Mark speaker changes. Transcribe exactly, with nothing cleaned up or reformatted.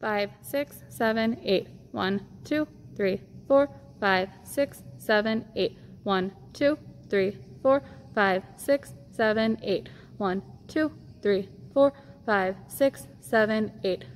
Speaker 1: five, six, seven, eight. One, two, three, four, five, six, seven, eight. One, two, three, four, five, six, seven, eight. One, two, three, four, five, six, seven, eight.